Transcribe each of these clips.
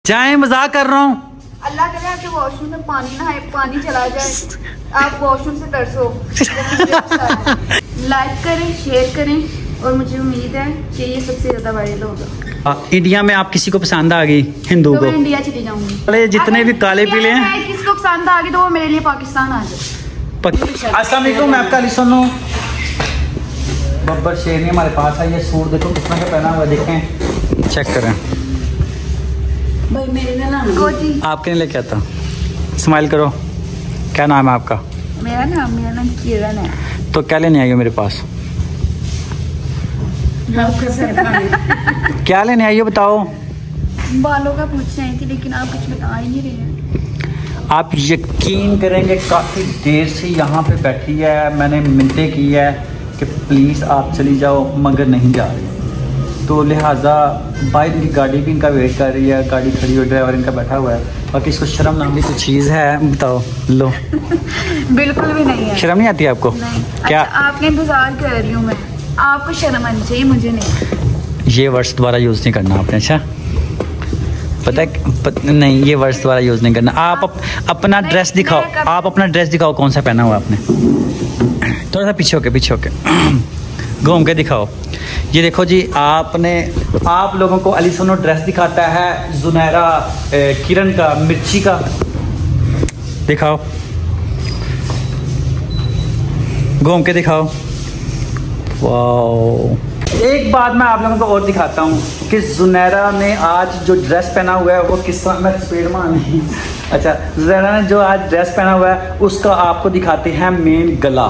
जाए, मजाक कर रहा हूँ। अल्लाह करे आपके वॉशरूम में पानी ना है, पानी चला जाए, आप वॉशरूम से तरसो। लाइक करें, शेयर करें और मुझे उम्मीद है कि ये सबसे ज्यादा वायरल होगा। इंडिया में आप किसी को पसंद आ गई हिंदू को, मैं इंडिया चली जाऊंगी। अरे जितने भी काले पीले हैं, किसी को पसंद आ गई तो वो मेरे लिए पाकिस्तान आ जाए। अस्सलाम वालेकुम, मैं आपका अली सोनू। बब्बर शेरनी हमारे पास है। ये सूट देखो कितना का पहना हुआ, देखें, चेक करें। भाई मेरे ना आपके लिए लेके आता, स्माइल करो। क्या नाम है आपका? मेरा नाम किरण है। तो क्या लेने आई हो मेरे पास? क्या लेने आई हो बताओ? बालों का पूछ रही थी लेकिन आप कुछ बता ही नहीं रहे हैं। आप यकीन करेंगे काफ़ी देर से यहाँ पे बैठी है, मैंने मिन्नतें की है कि प्लीज़ आप चली जाओ, मगर नहीं जा रही। तो लिहाजा बाइक की गाड़ी भी इनका वेट कर रही है, गाड़ी खड़ी हुई, ड्राइवर इनका बैठा हुआ है। बाकी इसको शर्म नाम की कोई चीज़ है बताओ? लो बिल्कुल भी नहीं है। शर्म नहीं आती आपको? नहीं। क्या अच्छा, आपने इंतजार कर रही हूँ मैं, आपको शर्म आनी चाहिए, मुझे नहीं। ये वर्ड्स दोबारा यूज़ नहीं करना आपने, अच्छा? पता है नहीं, ये वर्ड्स दोबारा यूज़ नहीं करना। आप अपना ड्रेस दिखाओ, आप अपना ड्रेस दिखाओ, कौन सा पहना हुआ आपने? थोड़ा सा पीछे होके घूम के दिखाओ। ये देखो जी, आपने आप लोगों को अली सोनू ड्रेस दिखाता है जुनैरा किरण का मिर्ची का, दिखाओ, घूम के दिखाओ। वाह, एक बात मैं आप लोगों को और दिखाता हूँ कि जुनैरा ने आज जो ड्रेस पहना हुआ है वो किस तरह, मैं स्पीड में नहीं, अच्छा, जुनैरा ने जो आज ड्रेस पहना हुआ है उसका आपको दिखाते हैं मेन गला।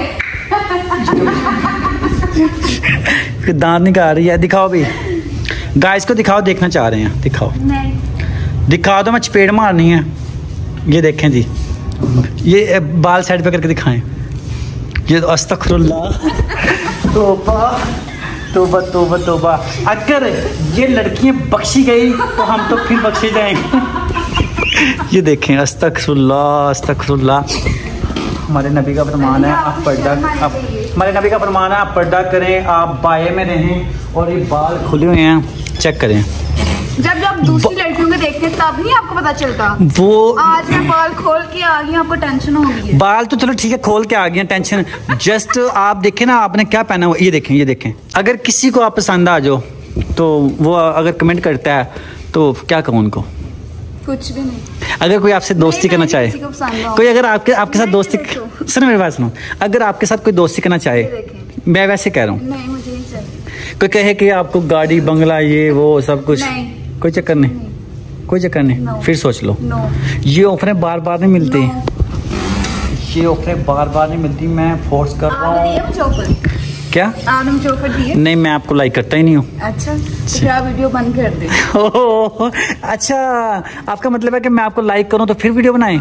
दांत निकाल रही है, दिखाओ भी गाइस को, दिखाओ, देखना चाह रहे हैं, दिखाओ। नहीं दिखाओ तो मैं चपेट मारनी है। ये देखें जी, ये बाल साइड पे करके दिखाएं। ये तो अस्तगफुरुल्लाह, तौबा तौबा तौबा तौबा। अगर ये लड़कियां बख्शी गई तो हम तो फिर बख्शे जाएंगे। ये देखें, अस्तगफुरुल्लाह अस्तगफुरुल्लाह। हमारे नबी का फरमान है आप पर्दा, हमारे नबी का फरमान है आप पर्दा करें, आप बाये में रहें। और ये बाल खुले हुए हैं, चेक करें। जब दूसरी लड़कियों को देखते हैं तब नहीं आपको पता चलता। वो आज मैं बाल खोल के आ गई, आपको टेंशन हो गई है। बाल तो चलो ठीक है, खोल के आ गई टेंशन। जस्ट आप देखें ना, आपने क्या पहना हुआ, ये देखें, ये देखें। अगर किसी को आप पसंद आ जाओ तो वो अगर कमेंट करता है तो क्या कहूँ उनको? कुछ भी नहीं। अगर कोई आपसे दोस्ती करना चाहे, कोई अगर आपके साथ दोस्ती, सुनो मेरी बात सुनो, अगर आपके साथ कोई दोस्ती करना चाहे, मैं वैसे कह रहा हूँ, नहीं मुझे नहीं चाहिए। कोई कहे कि आपको गाड़ी बंगला ये वो सब कुछ, कोई चक्कर नहीं, कोई चक्कर नहीं, फिर सोच लो। ये ऑफरें बार बार नहीं मिलती, ये ऑफरें बार बार नहीं मिलती। मैं फोर्स कर रहा हूँ। क्या आदम चौफर दिए? नहीं, मैं आपको लाइक करता ही नहीं हूँ। अच्छा, क्या वीडियो बंद कर दे? अच्छा, आपका मतलब है कि मैं आपको लाइक करूँ तो फिर वीडियो बनाएं?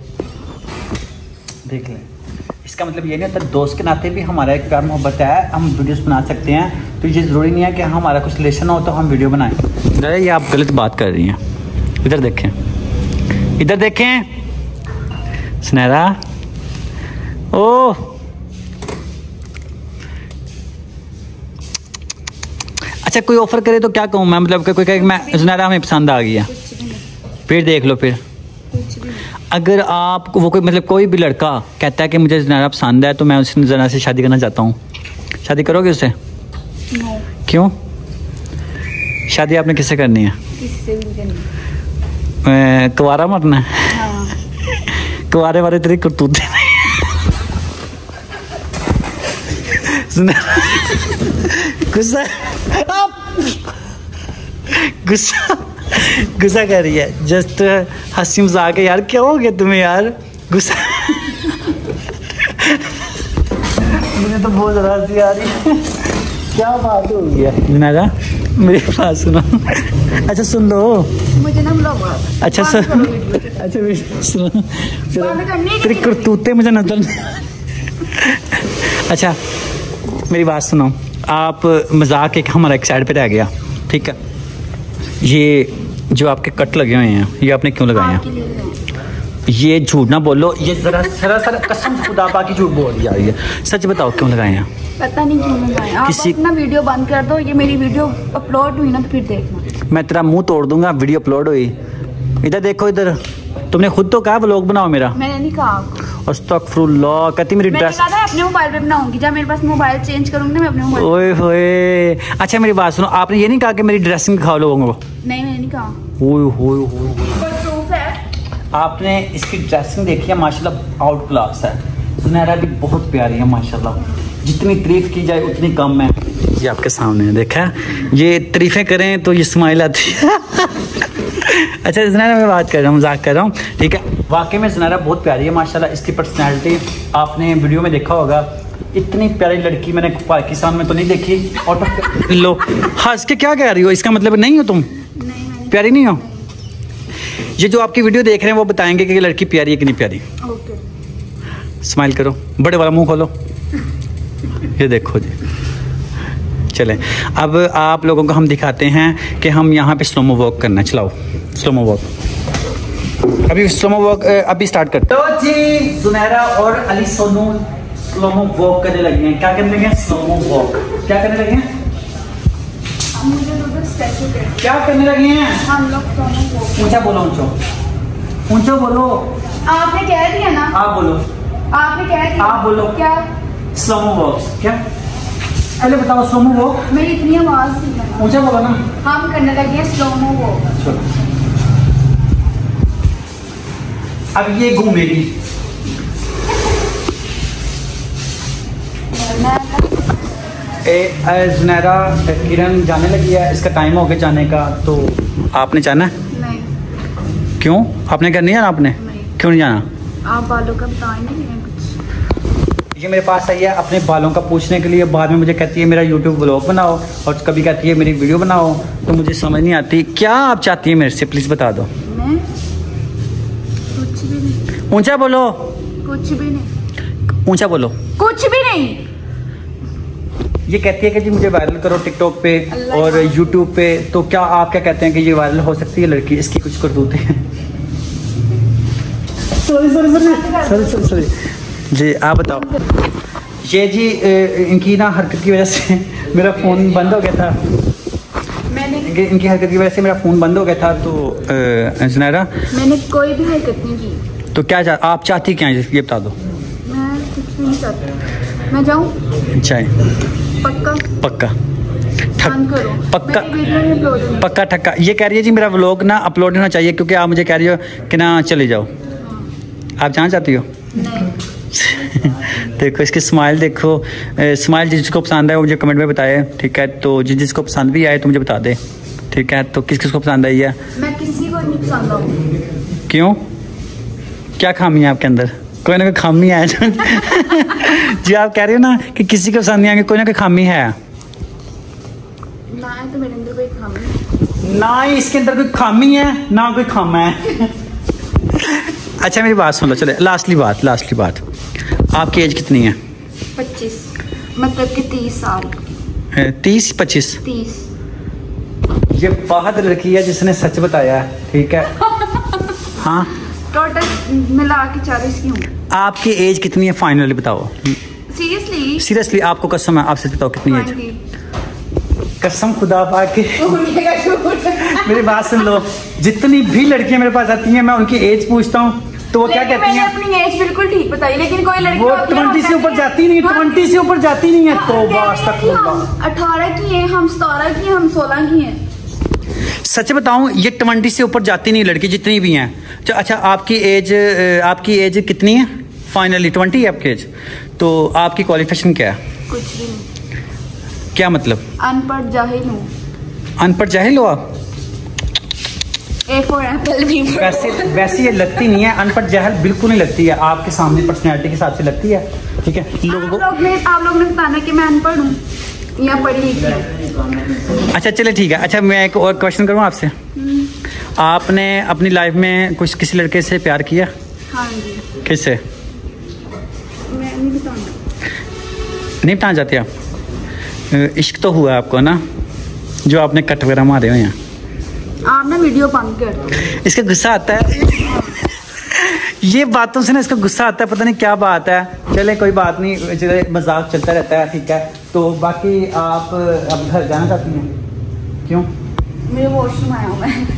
देख लें, इसका मतलब ये नहीं होता, दोस्त के नाते भी हमारा एक प्यार मोहब्बत है, हम वीडियोस बना सकते हैं। तो ये ज़रूरी नहीं है कि हमारा कुछ रिलेशन हो तो हम वीडियो बनाएं। अरे ये आप गलत बात कर रही हैं। इधर देखें, इधर देखें सुनहरा। ओह, अच्छा, कोई ऑफर करे तो क्या कहूँ मैं? मतलब कोई कहे मैं सुनहरा हमें पसंद आ गया, फिर देख लो। फिर अगर आपको वो कोई मतलब कोई भी लड़का कहता है कि मुझे सुनहरा पसंद है तो मैं उस सुनहरा से शादी करना चाहता हूँ, शादी करोगे उससे? क्यों? शादी आपने किससे करनी है? किससे भी करनी। कुंवारा मरना है? हाँ। कुंवारे वाले तेरी करतूत गुस्सा गुस्सा गुस्सा कर रही है, जस्ट हंसी मजाक है यार। क्या हो गया तुम्हें यार? गुस्सा मुझे तो बहुत ज़्यादा हंसी आ रही है। क्या बात हो गई है जुनैरा? मेरी बात सुनो। अच्छा सुन लो, मुझे ना अच्छा सुनो, तेरी करतूतें मुझे नजर। अच्छा मेरी बात सुनो, आप मजाक एक हमारा एक साइड पे रह गया, ठीक है? ये जो आपके कट लगे हुए हैं ये आपने क्यों लगाए हैं? ये झूठ ना बोलो, ये जरा सरासर कसम खुदा पाकी झूठ बोल रही है। सच बताओ क्यों लगाए हैं? पता नहीं क्यों लगाए। आप अपना वीडियो बंद कर दो, ये मेरी वीडियो अपलोड हुई ना तो फिर देखना। मैं तेरा मुंह तोड़ दूंगा, वीडियो अपलोड हुई। इधर देखो, इधर तुमने खुद तो कहा व्लॉग बनाओ मेरा। मैंने नहीं कहा। अस्तगफुरुल्लाह, कहती मेरी मैंने ड्रेस। कहा था अपने मोबाइल पे बनाऊंगी, जब मेरे पास मोबाइल चेंज करूंगी ना मैं अपने मोबाइल। ओए होए, अच्छा मेरी बात सुनो, आपने ये नहीं कहा कि मेरी ड्रेसिंग दिखाओ लोगों को? नहीं मैंने नहीं कहा। ओए होए होए, प्रूफ है। आपने इसकी ड्रेसिंग देखी है, माशाल्लाह आउट क्लास है। सुनहरा भी बहुत प्यारी है माशाल्लाह, जितनी तारीफ की जाए उतनी कम है। ये आपके सामने है, देखा, ये तारीफें करें तो ये स्माइल आती है। अच्छा सुनहरा, मैं बात कर रहा हूँ, मजाक कर रहा हूँ, ठीक है। वाकई में सुनहरा बहुत प्यारी है माशाल्लाह। इसकी पर्सनैलिटी आपने वीडियो में देखा होगा, इतनी प्यारी लड़की मैंने पाकिस्तान में तो नहीं देखी। और लो हंस के क्या कह रही हो, इसका मतलब नहीं हो तुम? नहीं प्यारी नहीं हो? ये जो आपकी वीडियो देख रहे हैं वो बताएंगे कि ये लड़की प्यारी है कि नहीं प्यारी। ओके। स्माइल करो, बड़े वाला मुंह खोलो। ये देखो जी, चलें अब आप लोगों को हम दिखाते हैं कि हम यहाँ पे स्लोमो वॉक करना। चलाओ स्लोमो वॉक, अभी स्लोमो वॉक अभी स्टार्ट करते हैं। तो जी सुनहरा और अली सोनू स्लोमो वॉक करने लगे हैं। क्या करने लगे हैं? Slomo walk. क्या करने लगे हैं? क्या करने लगे हैं? हम लोग स्लोमो वॉक। ऊंचा बोलो, ऊंचा बोलो। आपने कह दिया ना। आप बोलो, आपने कह दिया। आप बोलो। क्या? Slomo walk. क्या? पहले बताओ स्लोमो वॉक। मेरी इतनी आवाज थी ना। ऊंचा बोलो ना। हम करने लगे हैं स्लोमो वॉक। चलो अब ये घूमेगी। जुनैरा किरण जाने लगी है, इसका टाइम हो गया जाने का, तो आपने जाना है? नहीं। क्यों? आपने क्या नहीं जाना? आपने नहीं। क्यों नहीं जाना? आप बालों का बताएंगे कुछ? ये मेरे पास आई है अपने बालों का पूछने के लिए, बाद में मुझे कहती है मेरा यूट्यूब ब्लॉग बनाओ, और कभी कहती है मेरी वीडियो बनाओ, तो मुझे समझ नहीं आती क्या आप चाहती है मेरे से, प्लीज़ बता दो। मैं कुछ भी नहीं। ऊंचा बोलो। कुछ भी नहीं। ऊंचा बोलो। कुछ भी नहीं। ये कहती है कि जी मुझे वायरल करो टिकटॉक पे और यूट्यूब पे, तो क्या आप क्या कहते हैं कि ये वायरल हो सकती है लड़की? इसकी कुछ करतूतें हैं। सॉरी जी, आप बताओ। ये जी इनकी ना हरकत की वजह से मेरा फ़ोन बंद हो गया था। इनकी हरकत की वजह से मेरा फ़ोन बंद हो गया था। तो सुनहरा, मैंने कोई भी हरकत नहीं की। तो क्या आप चाहती क्या है, ये बता दो। मैं कुछ भी नहीं चाहती। मैं जाऊँ? चाहे पक्का पक्का बंद करो। पक्का मेरी वीडियो नहीं अपलोड होनी। पक्का ठक्का। ये कह रही है जी मेरा व्लॉग ना अपलोड होना चाहिए, क्योंकि आप मुझे कह रही हो कि ना चले जाओ। आप जाना चाहती हो? नहीं। देखो इसकी स्माइल देखो, स्माइल जिसको पसंद है वो मुझे कमेंट में बताए, ठीक है। तो जिसको पसंद भी आए तो मुझे बता दे, ठीक है। तो किस किसको पसंद आई है? मैं किसी को नहीं पसंद आऊँ। क्यों? क्या खामी है आपके अंदर? कोई ना कोई खामी है। जी आप कह रहे हो ना कि किसी को पसंद नहीं आएंगे, कोई ना कोई खामी है ना। तो मेरे अंदर कोई खामी नहीं। ना ही इसके अंदर कोई खामी है ना कोई खामा है। अच्छा मेरी बात सुन लो, चले लास्टली बात, आपकी एज कितनी है? 25, मतलब कि 30 साल। 30-25? 30। ये बहुत लड़की है जिसने सच बताया है, ठीक है। हाँ टोटल मिला के 40 की हूँ। आपकी एज कितनी है फाइनली बताओ? सीरियसली आपको कसम है, आप सच बताओ कितनी एज? कसम खुदा पाक की। मेरी बात सुन लो, जितनी भी लड़कियां मेरे पास आती हैं मैं उनकी एज पूछता हूँ तो वो क्या कहती हैं? मैंने अपनी एज बिल्कुल ठीक बताई, लेकिन कोई लड़की वो 20 से ऊपर जाती नहीं, 20 से ऊपर जाती नहीं है। तो बस तक 18 की हैं, हम 17 की हैं, हम 16 की हैं। सच बताऊं ये 20 से ऊपर जाती नहीं लड़की जितनी भी हैं। अच्छा आपकी एज कितनी है फाइनली? 20 है आपकी एज? तो आपकी क्वालिफिकेशन क्या है? कुछ भी नहीं। क्या मतलब? अनपढ़ जाहिल हूँ। अनपढ़ जाहिल हो आप? A for apple, B for वैसे ये लगती नहीं है अनपढ़ जाहिल, बिल्कुल नहीं लगती है। आपके सामने पर्सनैलिटी के हिसाब से लगती है, ठीक है। आप लोग ने बताना कि मैं अनपढ़ हूँ या पढ़ी लिखी हूँ। अच्छा चले ठीक है। अच्छा मैं एक और क्वेश्चन करूँ आपसे। आपने अपनी लाइफ में कुछ किसी लड़के से प्यार किया? हाँ जी। किससे? मैं नहीं बताऊंगा। नहीं बताना चाहते आप? इश्क तो हुआ आपको ना, जो आपने कट वगैरह मारे हुए हैं। आप ना वीडियो बंद कर दो। इसका गुस्सा आता है। ये बातों से ना इसका गुस्सा आता है, पता नहीं क्या बात है। चले कोई बात नहीं, चले मजाक चलता रहता है, ठीक है। तो बाकी आप अब घर जाना चाहती हैं? क्यों? मेरे वॉशरूम आया हुआ है।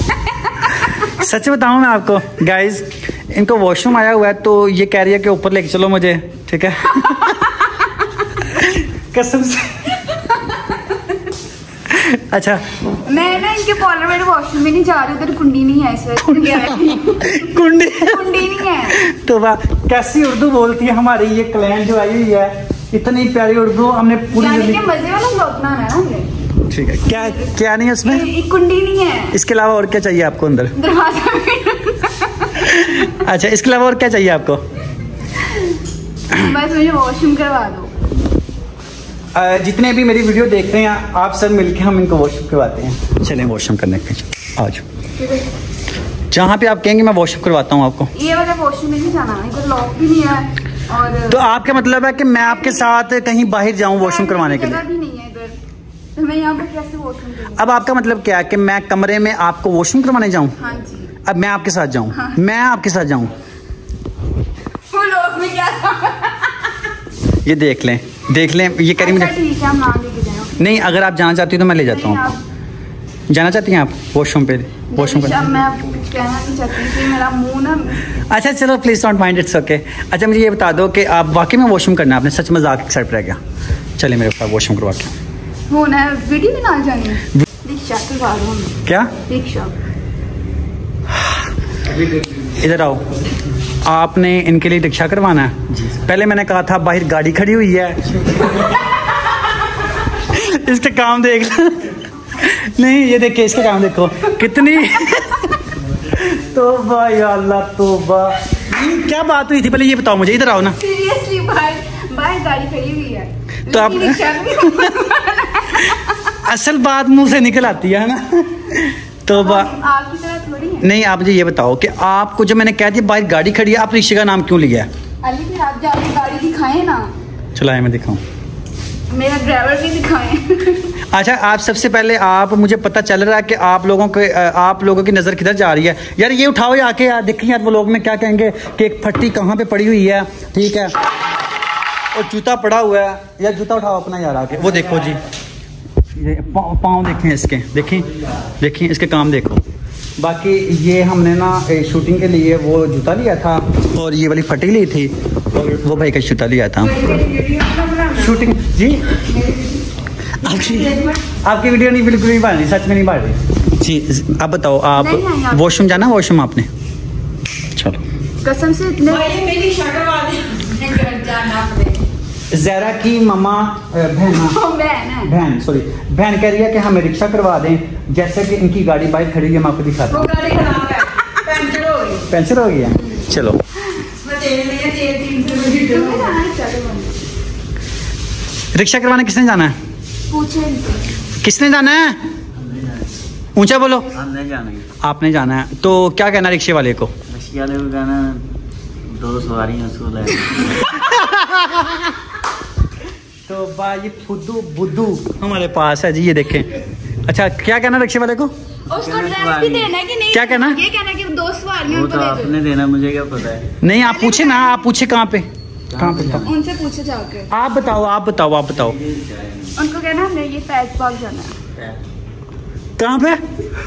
सच बताऊं मैं आपको गाइज, इनको वॉशरूम आया हुआ है तो ये कह रही है कि ऊपर लेके चलो मुझे, ठीक है। कसम से। अच्छा मैं ना इनके पार्लर में वॉशरूम में नहीं जा रही, उधर कुंडी नहीं है इस वजह। कुंडी नहीं है। तो वाह, कैसी उर्दू बोलती है हमारी ये क्लाइंट जो आई हुई है, इतनी प्यारी उर्दू हमने पूरी मजे वाला ब्लॉग बनाना है ना हमने। ठीक है, क्या क्या नहीं है उसमें? कुंडी नहीं है। इसके अलावा और क्या चाहिए आपको अंदर? दरवाजा। अच्छा, इसके अलावा और क्या चाहिए आपको? बस मुझे वॉशरूम करवा दो। जितने भी मेरी वीडियो देख रहे हैं आप सब मिलके हम इनको वॉशरूम करवाते हैं। चलें वॉशरूम करने के, आज जहाँ पे आप कहेंगे मैं वॉशरूम करवाता हूँ आपको। ये वाला वॉशरूम में नहीं जाना, इधर लॉक भी नहीं है। और तो आपका मतलब है कि मैं आपके साथ कहीं बाहर जाऊँ वॉशरूम करवाने के लिए? भी नहीं है इधर, तो मैं यहाँ पे कैसे वॉशरूम करूँ? अब आपका मतलब क्या है कि मैं कमरे में आपको वॉशरूम करवाने जाऊँ? हाँ जी। अब मैं आपके साथ जाऊँ? हाँ। मैं आपके साथ जाऊँ? वो लोग में क्या था? ये देख लें ये करी मुझे। ठीक है, हम ना लेके जाएं। नहीं, अगर आप जाना चाहती हो तो मैं ले जाता हूँ। जाना चाहती हैं आप वॉशरूम पे? वॉशरूम पे मैं आपको कुछ कहना नहीं चाहती कि मेरा मुंह ना। अच्छा चलो, please don't mind, it's okay. अच्छा मुझे ये बता दो कि आप वाकई में वॉशरूम करना है आपने? सच मजाक एक साइड पर रह गया। चले मेरे पास वॉशरूम करवा के होना है, वीडियो में ना जानी है। रिक्शा करवा दो। क्या रिक्शा? इधर आओ, आपने इनके लिए रिक्शा करवाना है? पहले मैंने कहा था बाहर गाड़ी खड़ी हुई है। इसका काम देख लो। नहीं ये देखिए, इसका काम देखो कितनी। तौबा या अल्लाह तौबा। क्या बात हुई थी पहले ये बताओ मुझे, इधर आओ ना। सीरियसली बाहर गाड़ी खड़ी हुई है तो आप असल बात मुंह से निकल आती है ना। तो आपकी तरह थोड़ी है। नहीं, आप मुझे ये बताओ कि आपको जब मैंने कह दिया बाहर गाड़ी खड़ी है, आप रिक्शे का नाम क्यों लिया है? अली फिर आप जाके गाड़ी दिखाएं ना। चलाए मैं दिखाऊं? मेरा ड्राइवर भी दिखाएं। अच्छा, आप सबसे पहले आप मुझे पता चल रहा है कि आप लोगों की नज़र किधर जा रही है? यार ये उठाओ या आके यार, देखिए यार वो लोग में क्या कहेंगे कि एक फट्टी कहाँ पे पड़ी हुई है, ठीक है, और जूता पड़ा हुआ है। यार जूता उठाओ अपना यार आके। वो देखो जी, पाँव देखें इसके, देखें इसके काम देखो। बाकी ये हमने ना शूटिंग के लिए वो जूता लिया था और ये वाली फटी ली थी और वो भाई का जूता लिया था शूटिंग। जी आपकी वीडियो नहीं बिल्कुल नहीं बन रही, सच में नहीं बन रही जी। आप बताओ, आप वॉशरूम जाना? वॉशरूम आपने? चलो कसम से ज़हरा की ममा बहन सॉरी बहन कह रही है कि हमें रिक्शा करवा दें, जैसे कि इनकी गाड़ी बाइक खड़ी है, मैं आपको दिखाता हूँ। पंचर हो गया। चलो रिक्शा करवाने किसने जाना है? किसने जाना है? ऊंचा बोलो। आपने जाना है तो क्या कहना रिक्शे वाले को? रिक्शे वाले को कहना 2 सवारियां उसको ले। तो ये फुद्दू बुद्धू हमारे पास है जी, ये देखें। अच्छा क्या कहना रिक्शे वाले को? उसको ड्रेस भी देना है कि नहीं? क्या कहना? ये कहना कि 2 सवारियां वो तो आपने देना, मुझे क्या पता है। नहीं आप पूछे ना, आप पूछे कहाँ पे उनसे पूछे जाके। आप बताओ। उनको कहना हमने ये फैज बाग जाना है। कहाँ पे?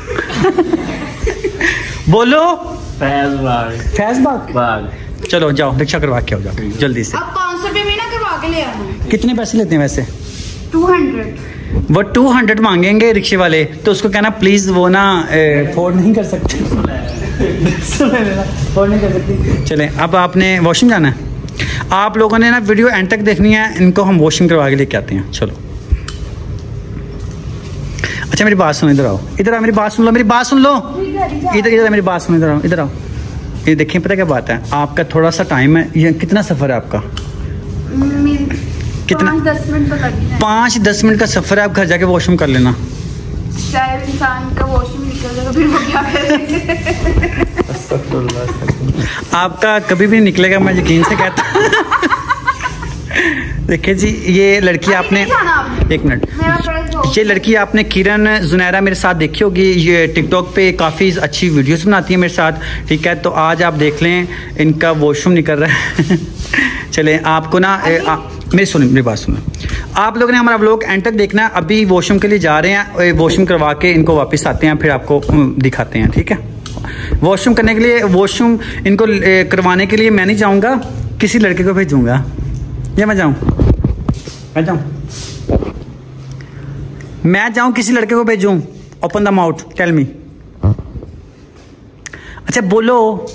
बोलो। फैज बाग। चलो जाओ रिक्शा करवा के आओ, जाओ जल्दी से। अब 500 रुपये में ना करवा के ले आना। कितने पैसे लेते हैं वैसे? 200। वो 200 मांगेंगे रिक्शे वाले, तो उसको कहना प्लीज वो ना अफोर्ड नहीं कर सकते। अफोर्ड नहीं कर सकती। चले अब आपने वॉशरूम जाना है। आप लोगों ने ना वीडियो एंड तक देखनी है, इनको हम वॉशरूम करवा के लेके आते हैं। चलो अच्छा मेरी बात सुनो, इधर आओ मेरी बात सुन लो इधर मेरी बात सुनो, इधर आओ। ये देखिए पता क्या बात है, आपका थोड़ा सा टाइम है, ये कितना सफ़र है आपका? कितना? 5-10 मिनट तो लगेंगे। 5-10 मिनट का सफ़र है, आप घर जाके वॉशरूम कर लेना। शायद इंसान का वॉशरूम निकल जाएगा, फिर वो क्या करेंगे? आपका कभी भी निकलेगा, मैं यकीन से कहता हूँ। देखिए जी ये लड़की आपने, एक मिनट, ये लड़की आपने किरण जुनैरा मेरे साथ देखी होगी, ये टिकटॉक पे काफ़ी अच्छी वीडियोस बनाती है मेरे साथ, ठीक है। तो आज आप देख लें इनका वॉशरूम निकल रहा है। चले आपको ना मेरी बात सुनो, आप लोगों ने हमारा व्लॉग एंड तक देखना है। अभी वॉशरूम के लिए जा रहे हैं, वॉशरूम करवा के इनको वापस आते हैं, फिर आपको दिखाते हैं, ठीक है। वॉशरूम करने के लिए, वॉशरूम इनको करवाने के लिए मैं नहीं जाऊँगा, किसी लड़के को भेजूँगा। या मैं जाऊँ किसी लड़के को भेजूँ? Open the mouth, tell me. अच्छा बोलो,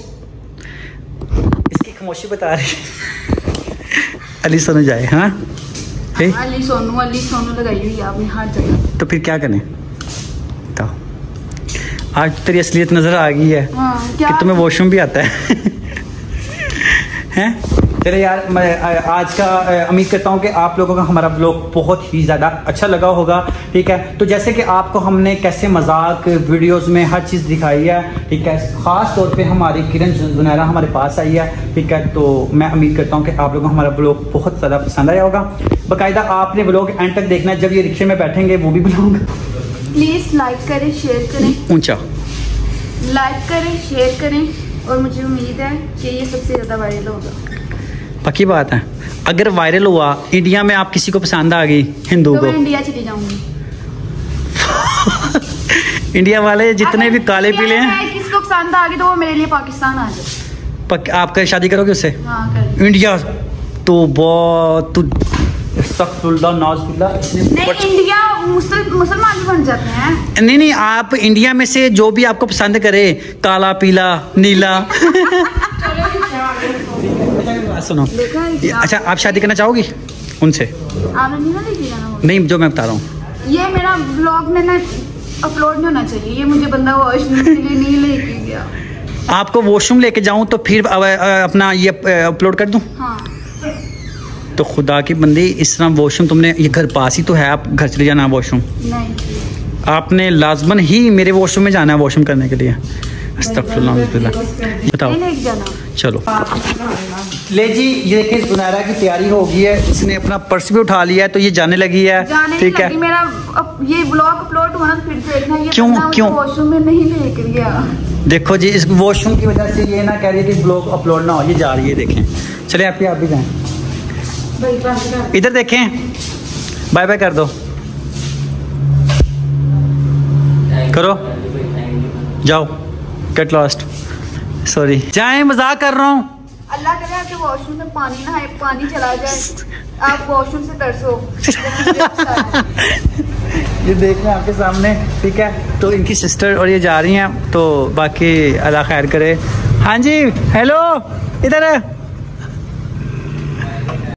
इसकी खामोशी बता रही अली सोनू जाए। हाँ अली सोनू लगाई हुई है आपने हर जगह। तो फिर क्या करें? तो आज तेरी असलियत नजर आ गई है। क्या? कि तुम्हें वॉशरूम भी आता है हैं? चले यार, मैं आज का उम्मीद करता हूँ कि आप लोगों का हमारा ब्लॉग बहुत ही ज़्यादा अच्छा लगा होगा, ठीक है। तो जैसे कि आपको हमने कैसे मजाक वीडियोस में हर चीज़ दिखाई है, ठीक है। ख़ास तौर पे हमारी किरण जुनैरा हमारे पास आई है, ठीक है। तो मैं उम्मीद करता हूँ कि आप लोगों को हमारा ब्लॉग बहुत ज़्यादा पसंद आया होगा। बाकायदा आपने ब्लॉग एंड तक देखना है, जब ये रिक्शे में बैठेंगे वो भी ब्लॉग प्लीज़ लाइक करें, शेयर करें, ऊँचा लाइक करें, शेयर करें, और मुझे उम्मीद है कि ये सबसे ज़्यादा वायरल होगा। पक्की बात है। अगर वायरल हुआ इंडिया में, आप किसी को पसंद आ गई हिंदू तो को, मैं इंडिया चली जाऊंगी। इंडिया वाले जितने भी काले पीले हैं, किसको पसंद आ गई तो वो मेरे लिए पाकिस्तान आ जाए। आप शादी करोगे उससे? हाँ, कर। इंडिया तो बहुत नहीं, इंडिया मुसलमान भी बन जाते हैं। नहीं, आप इंडिया में से जो भी आपको पसंद करे, काला पीला नीला सुनो, अच्छा आप शादी करना चाहोगी उनसे? आपने नहीं ना देखी ना? नहीं, जो मैं बता रहा हूँ, ये मेरा ब्लॉग में ना अपलोड नहीं होना चाहिए। ये मुझे बंदा वॉशरूम के लिए नहीं लेके गया। आपको वॉशरूम लेके जाऊं तो फिर अपना ये अपलोड कर दूं? हाँ। तो खुदा की बंदी, इस तरह वॉशरूम तुमने, ये घर पास ही तो है, आप घर चले जाना वॉशरूम। नहीं, आपने लाजमन ही मेरे वॉशरूम में जाना है वॉशरूम करने के लिए। अस्तगफुरुल्लाह, बताओ। चलो ले जी, ये देखिए जुनैरा की तैयारी हो गई है, इसने अपना पर्स भी उठा लिया है, तो ये जाने लगी है, ठीक है। मेरा ये ब्लॉग अपलोड होना फिर देखना, ये क्यों वॉशरूम में नहीं लेकर गया। देखो जी, इस वॉशरूम की वजह से ये ना कह रही है कि ब्लॉग अपलोड ना हो, ये जा रही है। देखें, चले आप भी जाएं, इधर देखें, बाय बाय कर दो, करो, जाओ, गेट लॉस्ट, सॉरी, जाएं, मजाक कर रहा हूँ। अल्लाह करे आपके वॉशरूम में पानी ना आए, पानी चला जाए, आप वॉशरूम से तरसो। ये देख रहे हैं आपके सामने, ठीक है। तो इनकी सिस्टर और ये जा रही हैं, तो बाकी अल्लाह खैर करे। हाँ जी, हेलो, इधर है।